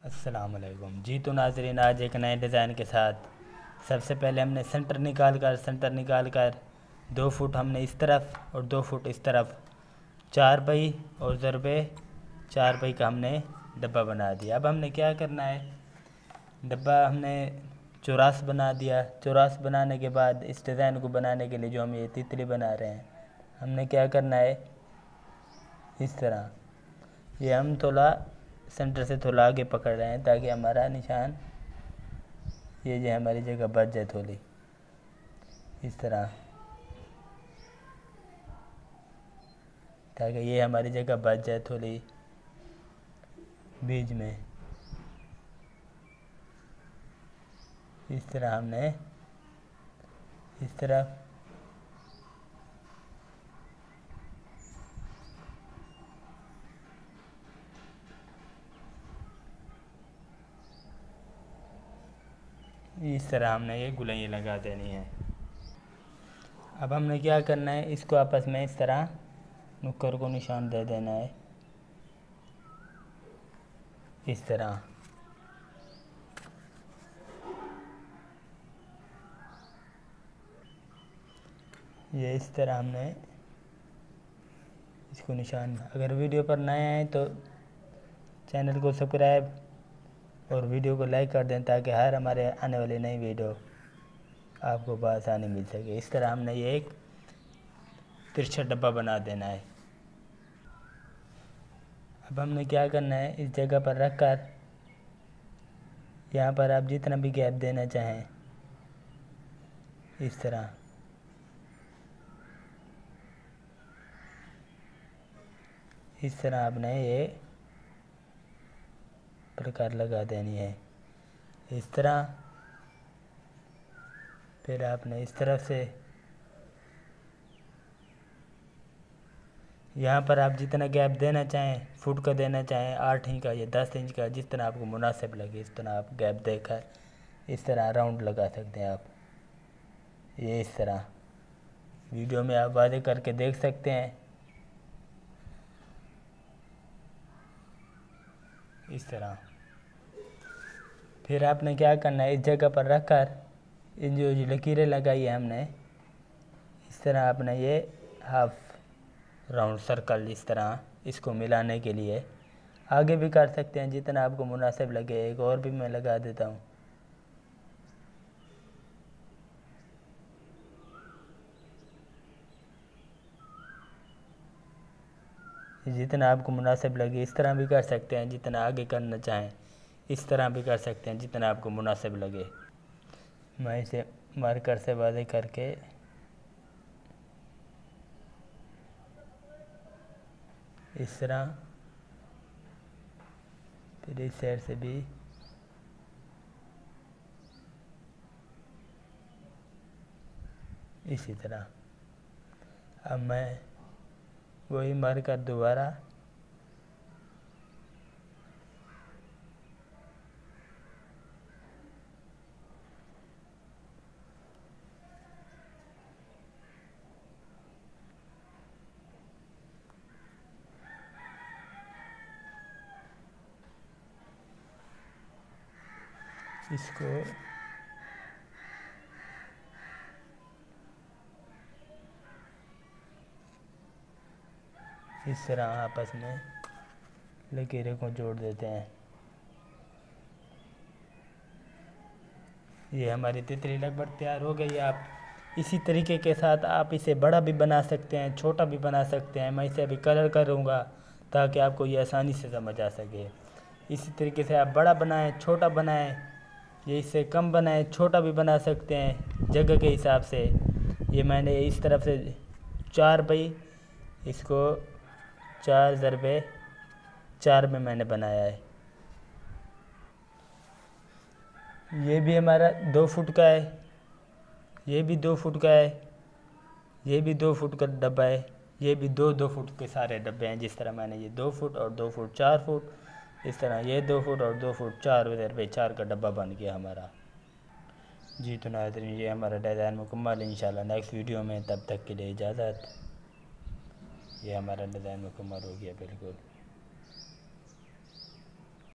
अस्सलामुअलैकुम जी। तो नाज़रीन, आज एक नए डिज़ाइन के साथ सबसे पहले हमने सेंटर निकाल कर 2 फुट हमने इस तरफ और 2 फुट इस तरफ 4 पाई और ज़रबे 4 पाई का हमने डब्बा बना दिया। अब हमने क्या करना है, डब्बा हमने चौरास बना दिया। चौरास बनाने के बाद इस डिज़ाइन को बनाने के लिए जो हम ये तितली बना रहे हैं, हमने क्या करना है, इस तरह ये हम थोड़ा सेंटर से थोड़ा आगे पकड़ रहे हैं ताकि हमारा निशान ये जो हमारी जगह बच जाए थोड़ी, इस तरह, ताकि ये हमारी जगह बच जाए थोड़ी बीच में। इस तरह हमने इस तरफ हमने ये गुलाइयाँ लगा देनी है। अब हमने क्या करना है, इसको आपस में इस तरह नुक्कर को निशान दे देना है, इस तरह। ये इस तरह हमने इसको निशान। अगर वीडियो पर नए आए तो चैनल को सब्सक्राइब और वीडियो को लाइक कर दें ताकि हर हमारे आने वाली नई वीडियो आपको बआसानी मिल सके। इस तरह हमने ये एक तिरछा डब्बा बना देना है। अब हमने क्या करना है, इस जगह पर रख कर यहाँ पर आप जितना भी गैप देना चाहें, इस तरह आपने ये प्रकार लगा देनी है, इस तरह। फिर आपने इस तरफ से यहाँ पर आप जितना गैप देना चाहें, फुट का देना चाहें, 8 इंच का या 10 इंच का, जिस तरह आपको मुनासिब लगे इस तरह आप गैप देकर इस तरह राउंड लगा सकते हैं आप। ये इस तरह वीडियो में आप वादे करके देख सकते हैं, इस तरह। फिर आपने क्या करना है, इस जगह पर रख कर इन जो लकीरें लगाई है हमने, इस तरह आपने ये हाफ राउंड सर्कल इस तरह इसको मिलाने के लिए आगे भी कर सकते हैं जितना आपको मुनासिब लगे। एक और भी मैं लगा देता हूँ, जितना आपको मुनासिब लगे इस तरह भी कर सकते हैं। जितना आगे करना चाहें इस तरह भी कर सकते हैं, जितना आपको मुनासिब लगे। मैं इसे मार्कर से वादे करके इस तरह, फिर इस साइड से भी इसी तरह। अब मैं वही मार्कर दोबारा इसको इस तरह आपस में लकीरों को जोड़ देते हैं। ये हमारी तितली लगभग तैयार हो गई है। आप इसी तरीके के साथ आप इसे बड़ा भी बना सकते हैं, छोटा भी बना सकते हैं। मैं इसे अभी कलर करूँगा ताकि आपको ये आसानी से समझ आ सके। इसी तरीके से आप बड़ा बनाएं, छोटा बनाएं, ये इससे कम बनाएं, छोटा भी बना सकते हैं जगह के हिसाब से। ये मैंने इस तरफ से 4 पाई, इसको 4 ज़रबे 4 में मैंने बनाया है। ये भी हमारा 2 फुट का है, ये भी 2 फुट का है, ये भी 2 फुट का डब्बा है, ये भी 2 फुट के सारे डब्बे हैं। जिस तरह मैंने ये 2 फुट और 2 फुट 4 फुट, इस तरह ये 2 फुट और 2 फुट 4 ज़रबे 4 का डब्बा बन गया हमारा। जी तो नाज़रीन, ये हमारा डिज़ाइन मुकम्मल इंशाल्लाह नेक्स्ट वीडियो में। तब तक के लिए इजाज़त। ये हमारा डिज़ाइन मुकम्मल हो गया बिल्कुल।